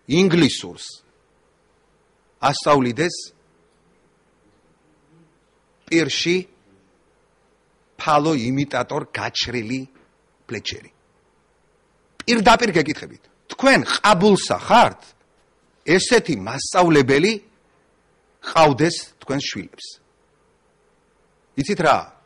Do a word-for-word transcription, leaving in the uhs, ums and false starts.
ინგლისურს ასწავლიდეს პირში ფალო იმიტატორ გაჩრილი პლეჩერი. პირდაპირ გეკითხებით, თქვენ ყაბულსა ხართ ესეთი მასწავლებელი ყავდეს თქვენს შვილებს. იცით რა?